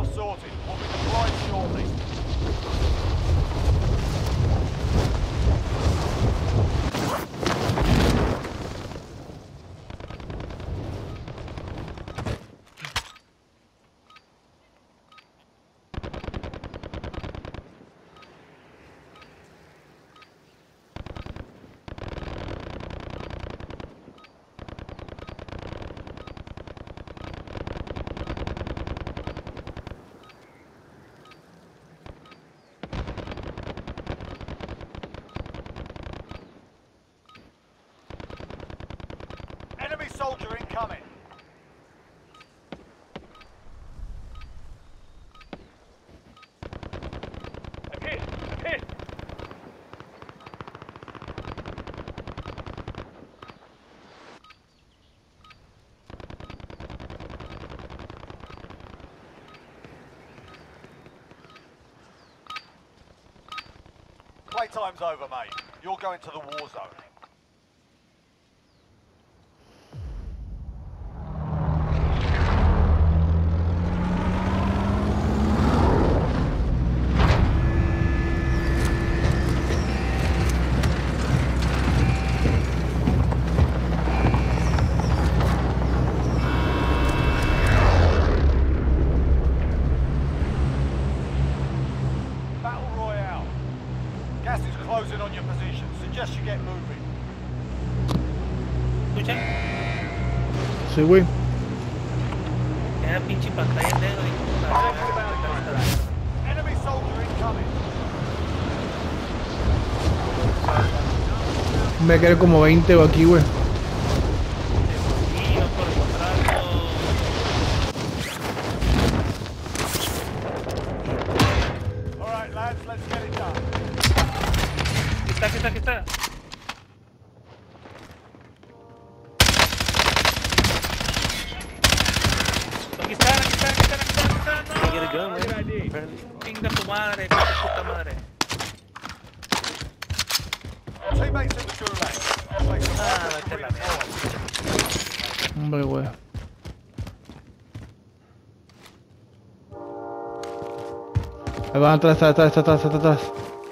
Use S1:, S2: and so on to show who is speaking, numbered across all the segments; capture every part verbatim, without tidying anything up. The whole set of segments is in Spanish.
S1: all sorted. We'll be deployed shortly. Enemy soldier incoming. I'm hit. I'm hit. Playtime's over, mate. You're going to the war zone. Gas is closing on your position. Suggest you get moving.
S2: ¿Escuchan?
S3: Sí, güey.
S2: Era pinche pantalla negro y...
S1: Enemy soldier incoming.
S3: Me quedé como veinte o aquí, güey.
S1: Alright lads, let's get it done.
S2: Aquí está, aquí está, aquí está. Aquí está, aquí está, aquí está, aquí está, aquí está. No.
S4: Get a gun, right?
S2: Venga tu madre, tu puta madre.
S1: Teammates in the gulag. Take some
S2: Ah,
S1: effort to
S2: vete a la
S1: redeploy.
S3: Hombre, güey. Ahí van atrás, atrás, atrás, atrás, atrás, atrás.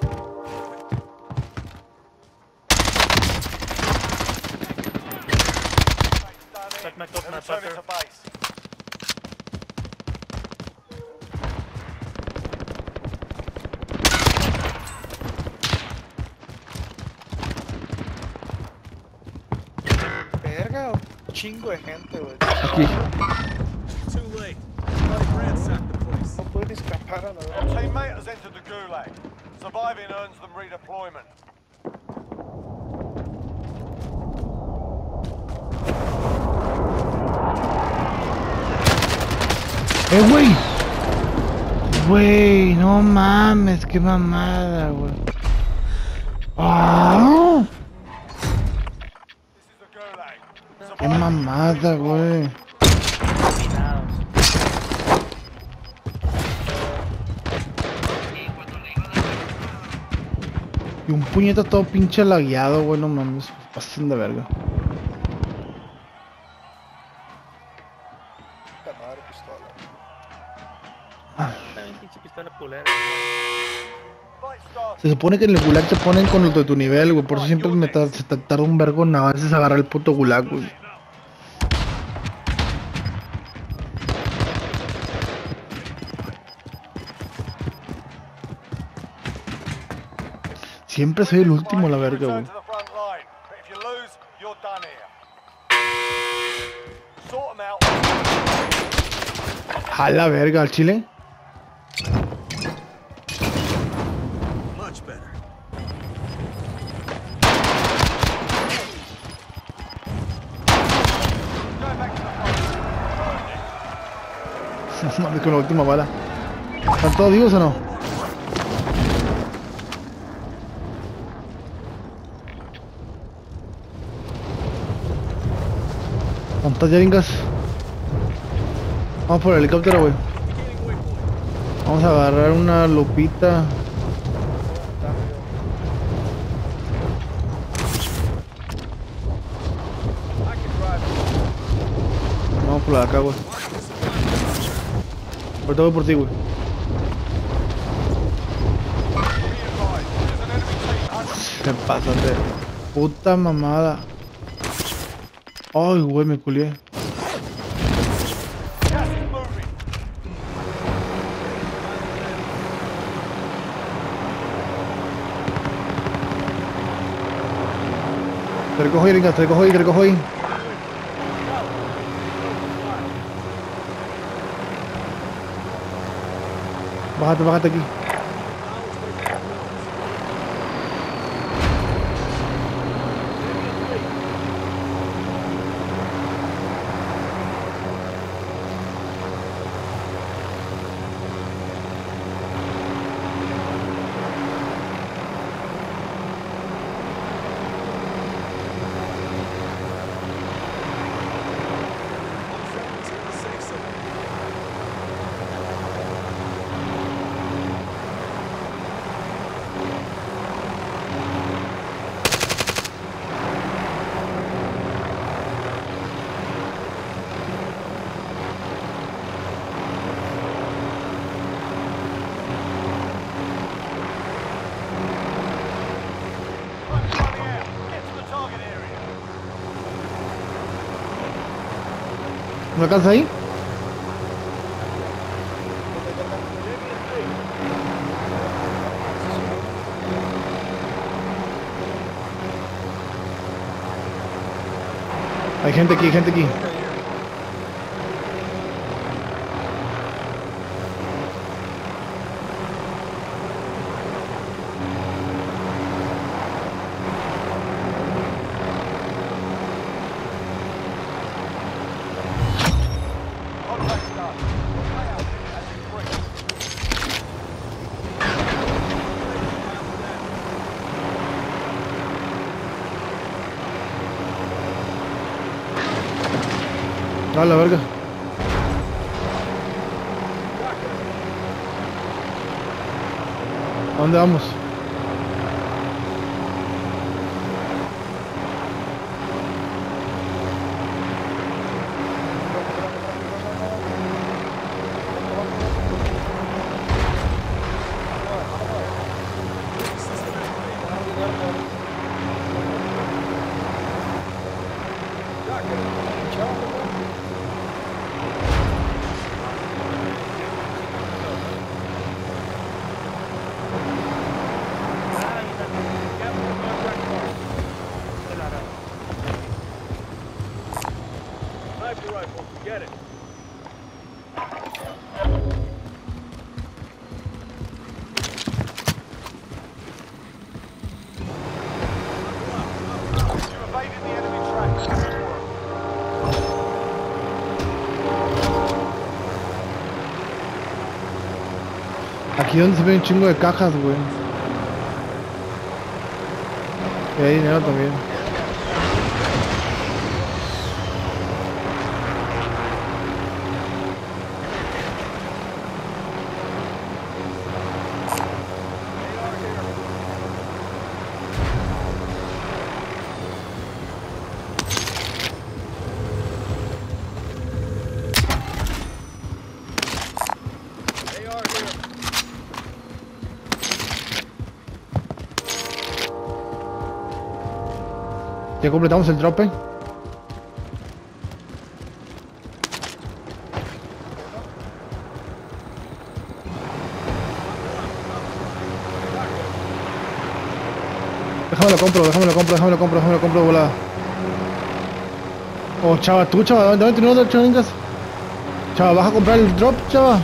S2: Suck my cock,
S1: Returning
S2: motherfucker.
S1: to base.
S4: Verga, un chingo de gente, güey.
S3: Aquí.
S5: Too late. My friend sacked the place.
S4: No pueden escapar a la
S1: A
S4: verga.
S1: teammate has entered the gulag. Surviving earns them redeployment.
S3: ¡Eh, güey! Güey, no mames, qué mamada, güey. ¡Ah!
S1: This is the gulag.
S3: ¡Qué mamada, güey!
S2: Terminados.
S3: Y un puñeta todo pinche lagueado, güey, no mames. Pasen de verga.
S4: Puta madre, pistola.
S2: También pinche pistola culera.
S1: Fight started.
S3: Se supone que en el gulag te ponen con los de tu nivel, güey. Por eso siempre me ta- se te tarda un vergo en a veces agarrar el puto gulag, güey. Siempre soy el último, la verga, güey.
S1: Return to the front line. But if you lose, you're done here. Sort them out.
S3: A la verga, al chile.
S5: Much better.
S1: Going back to the front.
S3: Mames, con la última bala. ¿Están todos vivos o no? ¿Cuántas yaringas? Vamos por el helicóptero, güey. Vamos a agarrar una lupita. Vamos por la de acá, güey. Ahorita voy por ti, güey.
S1: Be advised, there's an enemy team hunting.
S3: Se pasan de puta mamada. Ay, güey, me culié.
S1: Gas is moving.
S3: Te recojo ahí, Ringas, te recojo ahí, te recojo ahí. Bájate, bájate aquí.
S1: Time's running out. Get to the target area.
S3: ¿No alcanza ahí? Hay gente aquí, hay gente aquí.
S1: Contact's done. Stay out here as in three.
S3: A la verga. ¿A dónde vamos?
S5: Sniper rifle, get it.
S1: You evaded the enemy track. Good work.
S3: Aquí donde se ve un chingo de cajas, güey. Y hay dinero también.
S5: A R here.
S3: Ya completamos el drop, eh. Déjame lo compro, déjame lo compro, déjame lo compro, déjame lo compro de volada. Oh, chava, tú, chava, ¿dónde dónde tienes otro chingas? Chava, ¿vas a comprar el drop, chava?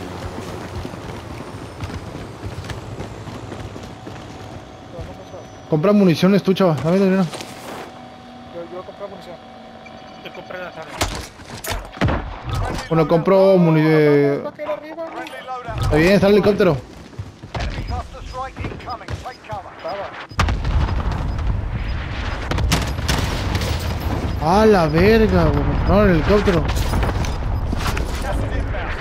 S3: Compra municiones tú, chava, dame dinero.
S4: Yo, yo voy a comprar munición.
S2: Te compré la tarde.
S1: Friendly
S3: Bueno,
S1: loadout.
S3: compro municiones.
S4: Va a caer arriba, güey.
S1: Friendly loadout.
S3: Está bien, está el helicóptero.
S1: Enemy cluster strike incoming. Take cover.
S4: Estaba.
S3: A la verga, güey. No, el helicóptero.
S1: Gas is inbound.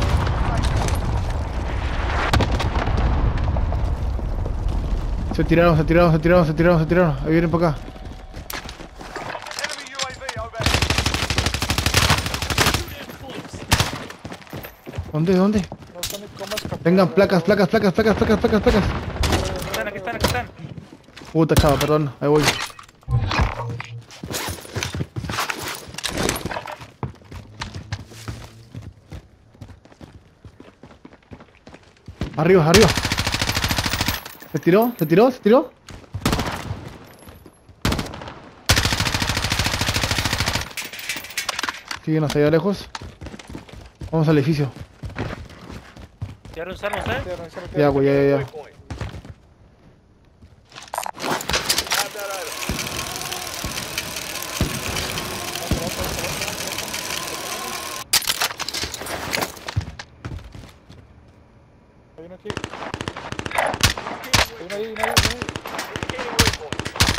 S3: Se tiraron, se tiraron, se tiraron, se tiraron, se tiraron. Ahí vienen para acá.
S1: Enemy U A V overhead.
S3: ¿Dónde? ¿Dónde?
S4: No sé ni cómo escapar.
S3: Vengan, placas, placas, placas, placas, placas, placas, placas.
S2: Aquí están, aquí están, aquí están.
S3: Puta chava, perdón, ahí voy. Arriba, arriba. ¿Se tiró? ¿Se tiró? ¿Se tiró? Síguenos allá lejos. Vamos al edificio.
S2: ¿Tiraron armas, eh?
S4: Tierra, tierra,
S3: Ya,
S4: tierra.
S3: güey, ya, ya, ya.
S5: Waypoint. Have that item.
S4: Hay uno aquí. Hay uno ahí, uno ahí, uno ahí.
S5: Indicating waypoint.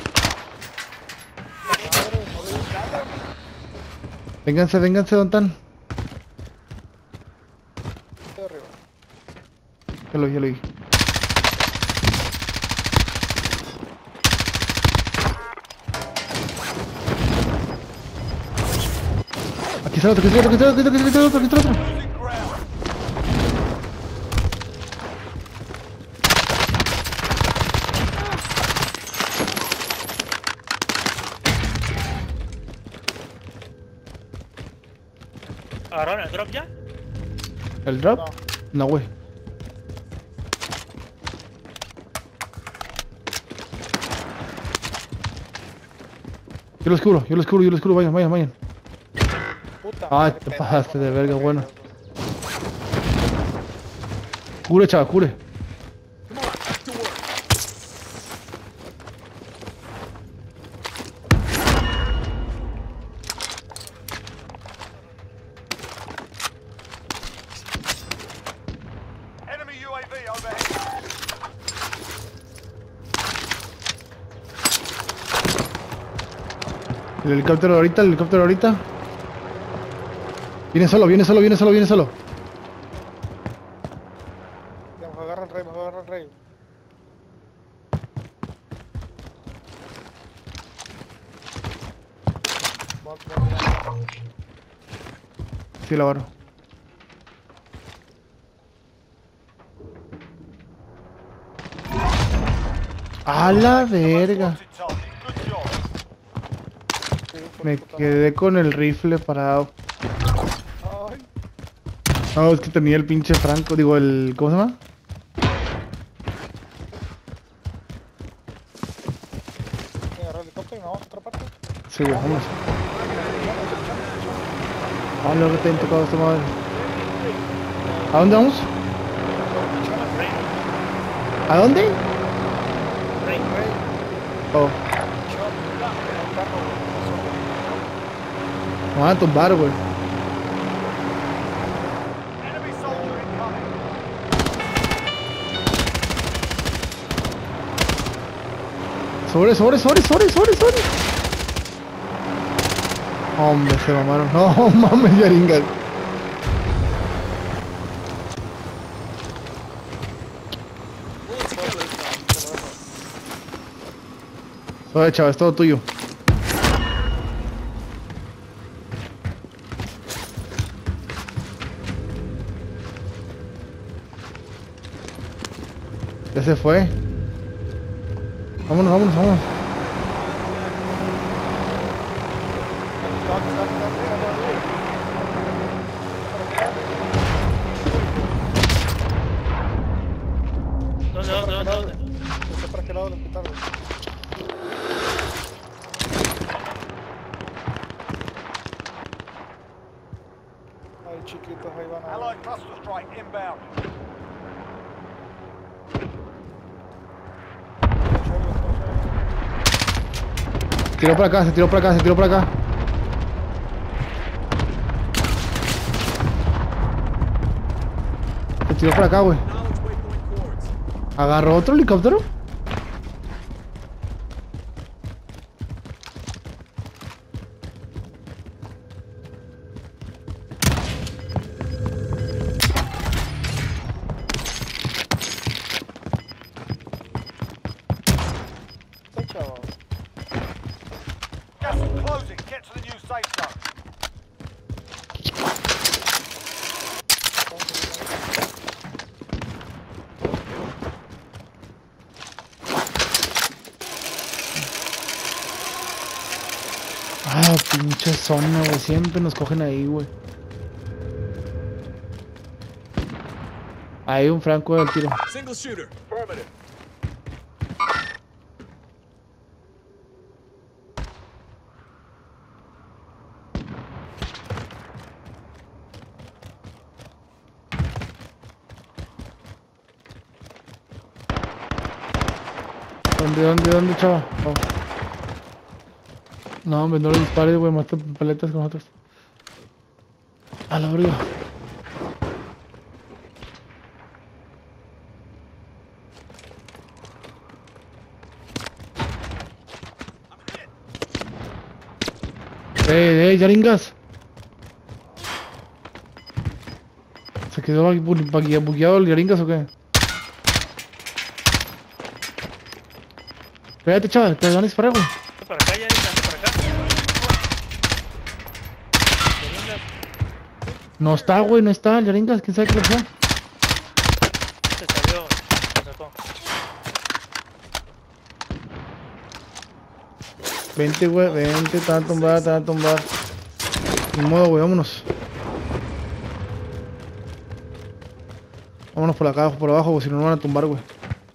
S4: Madre, madre.
S3: Vénganse, vénganse, ¿dónde están?
S4: Estoy arriba.
S3: Ya lo vi, ya lo vi. Aquí está otro, aquí está otro, aquí está otro, aquí está otro, aquí está otro.
S1: Losing ground.
S2: ¿Agarraron el drop ya?
S3: ¿El drop?
S4: No.
S3: No, güey. Yo lo escuro, yo lo escuro, yo lo escuro, vayan, vayan, vayan.
S4: Puta.
S3: Ay,
S4: madre,
S3: te
S4: pendejo,
S3: pasaste de
S4: no,
S3: verga,
S4: no,
S3: bueno.
S4: no.
S3: Cure, chaval, cure.
S5: Come on, back to work.
S1: Enemy U A V overhead.
S3: El helicóptero ahorita, el helicóptero ahorita. Viene solo, viene solo, viene solo, viene solo.
S4: Ya, me agarra el rey, me agarra el rey. Vamos, vamos, vamos.
S3: Sí, lo agarro. A la verga.
S1: Wanted target. Good job.
S4: Sí, por
S3: Me
S4: puta
S3: quedé con el rifle parado.
S4: madre. Ay,
S3: No, es que tenía el pinche Franco, digo, el... ¿Cómo se llama?
S4: me agarró el helicóptero y nos vamos a otra parte.
S3: Sí, güey, vamos. Ah, lo que te han tocado esta madre. ¿A dónde vamos? ¿A dónde?
S2: Rey.
S3: Oh,
S4: Shot, el carro,
S3: me van a tumbar, güey.
S1: Enemy soldier incoming.
S3: Sobre, sobre, sobre, sobre, sobre, sobre. Hombre, se mamaron. No mames, yaringas.
S5: Pull it together.
S3: Oye, chaval, es todo tuyo. Ya se fue. Vámonos, vámonos, vámonos.
S4: Stop, stop, stop,
S2: ¿Dónde, dónde, dónde, dónde?
S4: Está para aquel lado del hospital, güey. Ay, chiquitos, ahí van a...
S1: Allied cluster strike inbound.
S3: Se tiró para acá, se tiró para acá, se tiró para acá. Se tiró para acá, güey.
S5: Knowledge waypoint cords.
S3: ¿Agarró otro helicóptero?
S4: Está chaval.
S1: Gas is closing. Get to the new safe zone.
S4: Vamos a ver.
S3: Ah, pinche zona, güey. Siempre nos cogen ahí, güey. Hay un franco del tiro.
S5: Single shooter.
S1: Affirmative.
S3: ¿Dónde, dónde, dónde, chava? Oh. No, hombre, no le dispares, güey. Mata paletas con nosotros. A la verga. ¡Eh, eh, Yaringas! ¿Se quedó bu- bu- bugueado el Yaringas o qué? Espérate, chaval, te van a disparar, güey.
S2: Para acá, ya está, para acá. Yaringas,
S3: No está, güey, no está el Yaringas. ¿Quién sabe qué le pasó?
S2: se salió, se sacó.
S3: Vente, güey, vente, te van a tumbar, te van a tumbar. Ni modo, güey, vámonos. Vámonos por acá, por abajo, güey, si no nos van a tumbar, güey.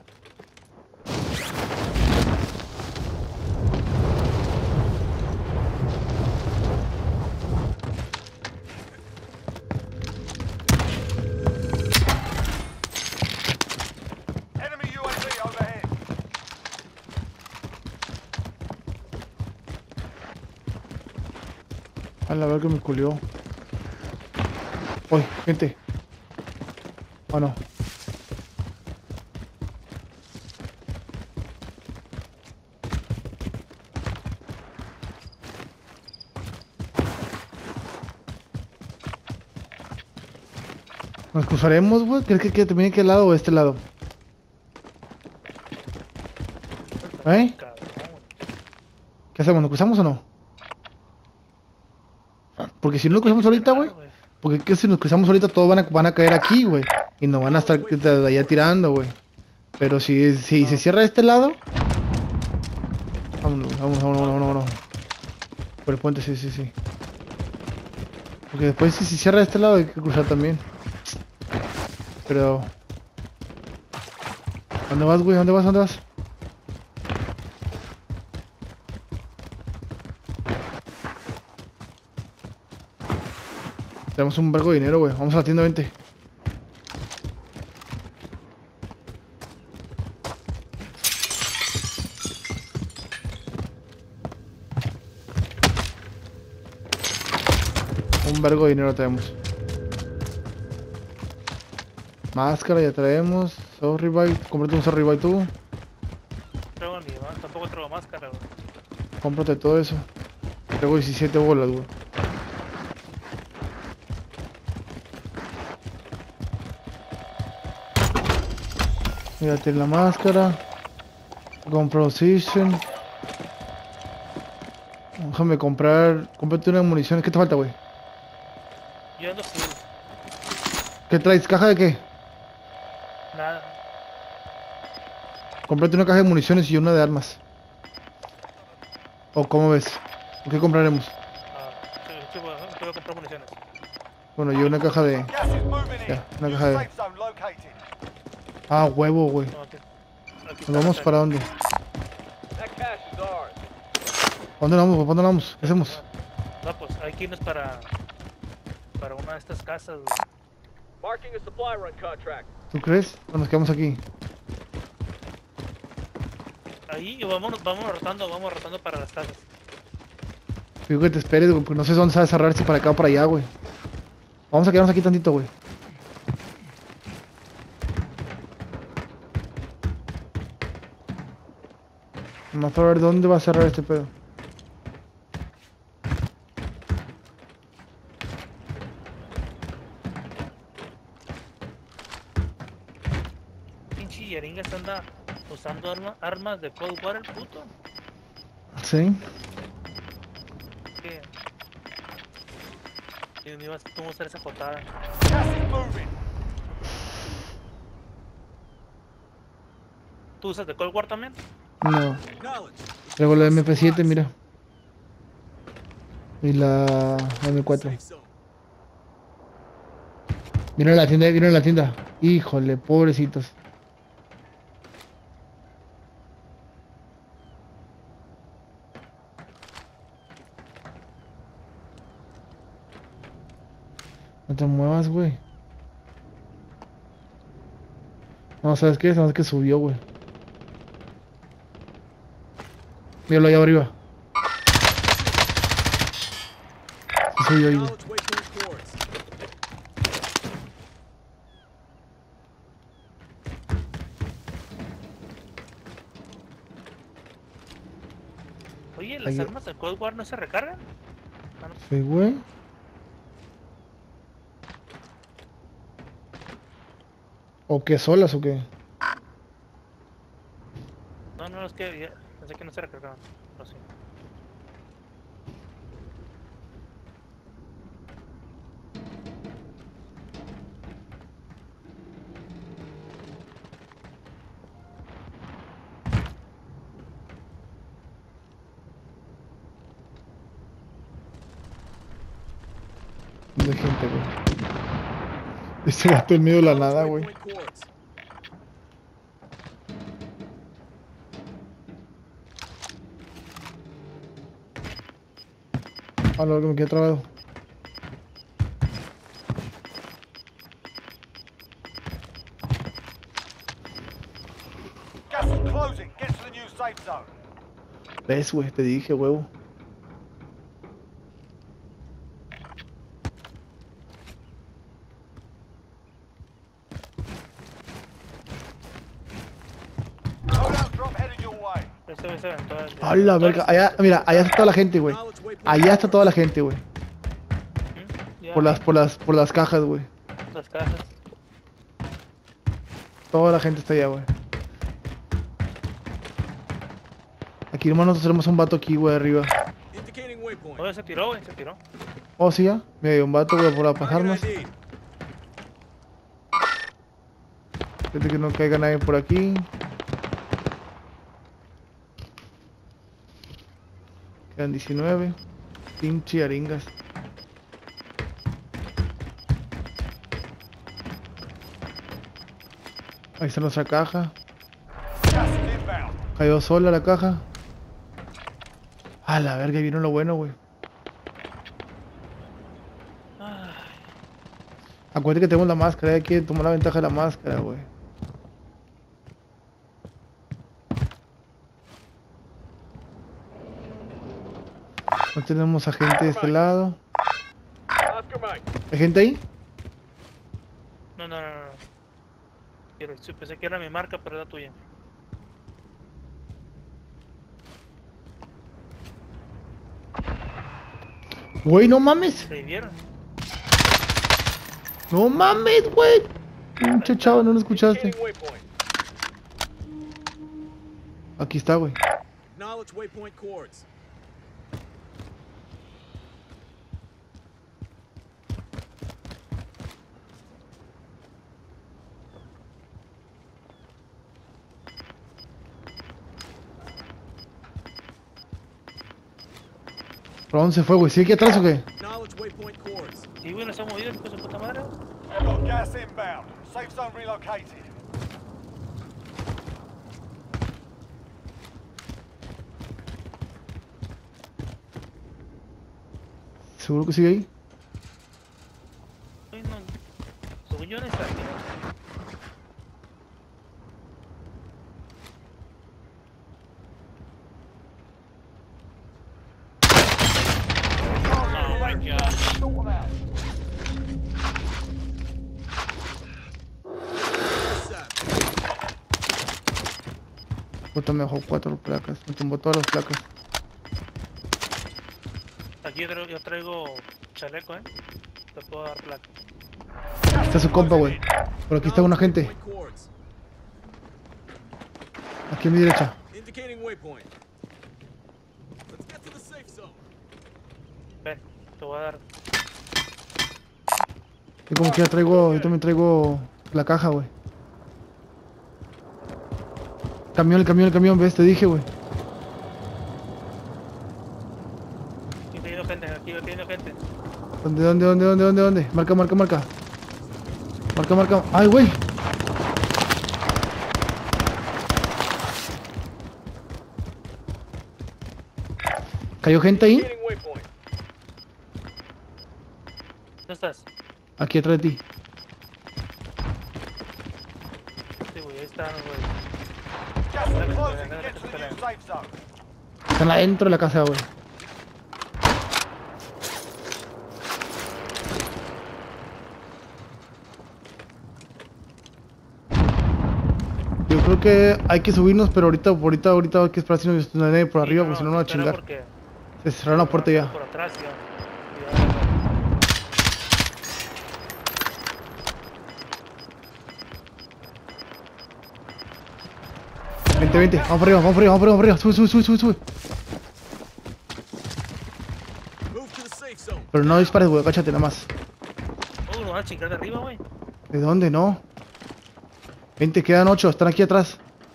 S1: Enemy U A V overhead.
S3: A la verga me culió. Uy, gente. Oh, no. ¿Nos cruzaremos, güey? ¿Crees que, que termine aquel lado o este lado? ¿Eh?
S2: Cabrón.
S3: ¿Qué hacemos? ¿Nos cruzamos o no? Porque si no nos cruzamos ahorita, güey. Porque ¿qué si nos cruzamos ahorita todos van a, van a caer aquí, güey? Y nos van a estar de allá tirando, güey. Pero si, si se cierra este lado... Vámonos, vámonos, vámonos, vámonos, vámonos. Por el puente, sí, sí, sí. Porque después si se cierra este lado hay que cruzar también. Pero... ¿Dónde vas, güey? ¿Dónde vas? ¿Dónde vas? Tenemos un vergo de dinero, güey. Vamos a la tienda, vente. Un vergo de dinero tenemos. Máscara ya traemos. Sorry, bye. Cómprate un sorry, bye tú.
S2: Traigo ni más, tampoco traigo máscara, güey.
S3: Cómprate todo eso. Traigo diecisiete bolas, güey. Mírate la máscara. Compro Season. Déjame comprar. Cómprate una munición. ¿Qué te falta, güey?
S2: Yo ando full,
S3: ¿Qué traes? ¿Caja de qué?
S2: nada.
S3: Cómprate una caja de municiones y una de armas. ¿O cómo ves? ¿O qué compraremos?
S2: Ah, sí, sí, voy a- voy a comprar municiones.
S3: Bueno, yo una caja de...
S1: Gas is moving in.
S3: Yeah, una
S1: New
S3: caja de-
S1: safe zone located.
S3: Ah, huevo, güey.
S2: No, aquí, aquí está
S3: ¿Nos vamos
S2: la
S3: para dónde?
S1: That cash is ours.
S3: ¿Para dónde vamos, güey? ¿Para dónde vamos? ¿Qué hacemos?
S2: No, pues hay que irnos para, para una de estas casas, güey.
S1: Marking a supply run contract.
S3: ¿Tú crees? ¿O nos quedamos aquí?
S2: Ahí y vámonos, vámonos rotando, vamos rotando para las casas.
S3: Digo que te esperes, güey, porque no sé dónde se va a cerrar, si para acá o para allá, güey. Vamos a quedarnos aquí tantito, güey. Vamos a ver dónde va a cerrar este pedo.
S2: Pinche Yaringas anda usando arma- armas de Cold War, el puto.
S3: Sí.
S2: ¿Qué? Y no ibas tú a usar esa jotada.
S1: Gas is moving.
S2: ¿Tú usas de Cold War también?
S3: No.
S5: Acknowledge.
S3: Traigo la M P siete, mira. Y la M cuatro.
S5: Safe zone.
S3: Vieron la tienda, vieron la tienda. Híjole, pobrecitos. No te muevas, güey. No, ¿sabes qué? Sabes que subió, güey. Míralo allá arriba. Sí subió ahí, güey.
S5: Knowledge waypoint coordinates.
S2: Oye, ¿las
S3: Ahí-
S2: armas de Cold War no se recargan?
S3: Sí, güey. ¿O qué solas o qué?
S2: No, no, es que ya, pensé que no se recargaban. No sé.
S3: No hay gente, güey. Este gato en medio de la nada, güey.
S5: Waypoint coordinates.
S3: A lo que me quedé trabado.
S1: Gas is closing. Get to the new safe zone.
S3: ¿Ves, güey? Te dije, huevo.
S1: Loadout drop headed your way.
S2: Este güey se aventó el-
S3: A la verga. Allá, mira, allá está toda la gente, güey.
S5: Knowledge waypoint
S3: Allá está toda la gente, güey.
S2: ¿Mm? Ya,
S3: Por las, por las, por las cajas, güey.
S2: las cajas.
S3: Toda la gente está allá, güey. Aquí, hermano, nosotros tenemos un vato aquí, güey, arriba.
S5: indicating waypoint.
S2: Oye, se tiró, güey, se tiró.
S3: Oh, sí, ya. Mira, hay un vato, güey, por a pasarnos.
S5: Target I D.
S3: Fíjate que no caiga nadie por aquí. Quedan diecinueve. Pinche aringas. Ahí está nuestra caja.
S1: Gas is inbound.
S3: Cayó sola la caja. A la verga, vino lo bueno, güey.
S2: Ay,
S3: Acuérdate que tenemos la máscara, hay que tomar la ventaja de la máscara, güey. No tenemos a gente de este lado.
S5: Oscar Mike.
S3: ¿Hay gente ahí?
S2: no, no, no, no. Quiero- sí, pensé que era mi marca, pero era tuya.
S3: Güey, no mames.
S2: ¿Se vieron?
S3: No mames, güey. Pinche chavo, no lo escuchaste.
S5: Indicating waypoint.
S3: Aquí está, güey.
S5: Knowledge waypoint coordinates.
S3: ¿Para dónde se fue, güey? ¿Sigue aquí atrás o qué?
S5: Knowledge waypoint coordinates.
S2: Sí, güey, no se ha movido, hijo de su puta madre.
S1: Got gas inbound. Safe zone relocated.
S3: ¿Seguro que sigue ahí?
S2: Uy, no. Según yo no está aquí. Oh my god.
S1: Sort 'em out.
S3: Puta, me dejó cuatro placas. Me tumbó todas las placas.
S2: Aquí yo traigo, yo traigo chaleco, eh. Te puedo dar placa.
S3: Está su compa, güey. Por aquí está una gente.
S5: Waypoint coordinates.
S3: Aquí a mi derecha.
S5: Indicating waypoint. Let's get to the safe zone.
S2: Ven, te voy a dar.
S3: Yo como que ya traigo, yo también traigo la caja, güey. Camión, el camión, el camión, ves, te dije, güey.
S2: Sí, Aquí cayendo gente, aquí cayendo gente.
S3: ¿Dónde, dónde, dónde, dónde, dónde, dónde? Marca, marca, marca. Marca, marca. ¡Ay, güey! ¿Cayó gente ahí?
S5: Indicating waypoint.
S2: ¿Dónde estás?
S3: Aquí atrás de ti.
S2: Sí, güey, ahí están, güey.
S1: Gas is closing. Get to the new safe zone.
S3: Están adentro de la casa, güey. Yo creo que hay que subirnos, pero ahorita, ahorita, ahorita hay que esperar si nos viene por arriba, porque si no nos va a
S2: espera
S3: chingar.
S2: porque-
S3: Se cerraron la puerta ya.
S2: Por atrás, ya. Cuidado.
S3: Vente, vente, vamos por arriba, vamos por arriba, vamos por arriba, vamos por arriba. Sube, sube, sube, sube, sube.
S5: Move to the safe zone.
S3: Pero no dispares, güey, cáchate nada más.
S2: Oh, nos van a chingar de arriba, güey.
S3: ¿De dónde? No. Vente, quedan ocho, están aquí atrás.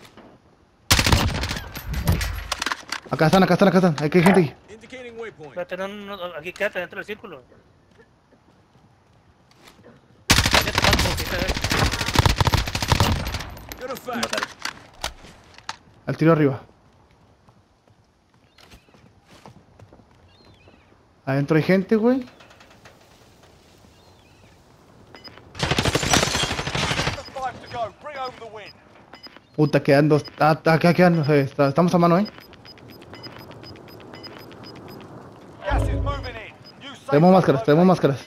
S3: Acá están, acá están, acá están. Hay que hay gente aquí.
S5: Indicating waypoint.
S2: Espérate, no, no, no, aquí quédate dentro del círculo. Ya te falta un poquito, eh.
S5: Good effect.
S3: Al tiro arriba. Adentro hay gente, güey.
S1: Just five to go. Bring home the win.
S3: Puta, quedan dos. Ah, ah, acá quedan. eh, está- Estamos a mano, eh.
S1: Gas is moving in. New safe
S3: Tenemos
S1: zone
S3: máscaras, tenemos
S1: located.
S3: máscaras.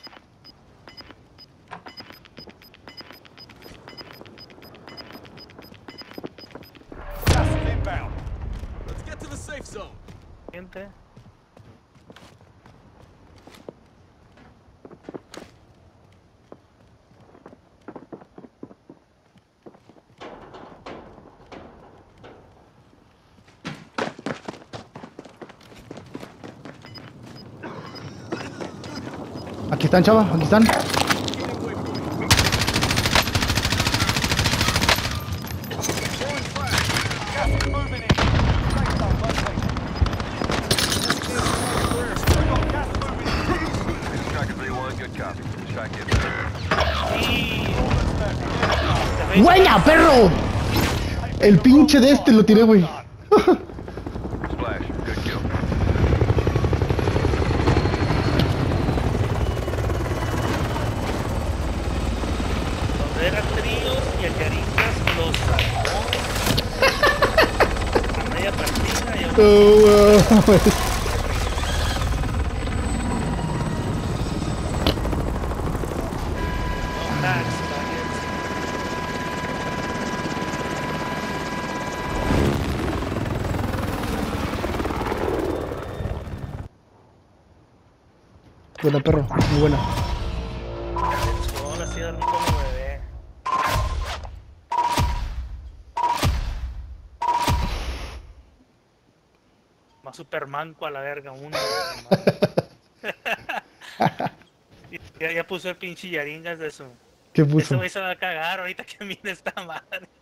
S1: Gas is inbound.
S5: Let's get to the safe zone.
S2: Gente.
S3: Aquí están, chava, aquí están.
S5: Indicating waypoint. Throwing fire.
S1: Gas is moving in. Safe zone located. We've got gas moving in.
S6: Striker three one, good copy. Strike it.
S2: Sí.
S3: ¡Buena, perro! El pinche de este lo tiré, güey.
S6: Splash, good kill.
S2: Donde eran tríos y a Caringas los sacó a media partida y ahora
S3: Oh, güey.
S2: no hacks, varias.
S3: Buena, perro, muy buena.
S2: Chingón, así dormí como bebé. Más Supermanco a la verga, uno. ya, ya puso el pinche Yaringas de su.
S3: ¿Qué
S2: Ese
S3: puso?
S2: güey se va a cagar ahorita que mire esta madre.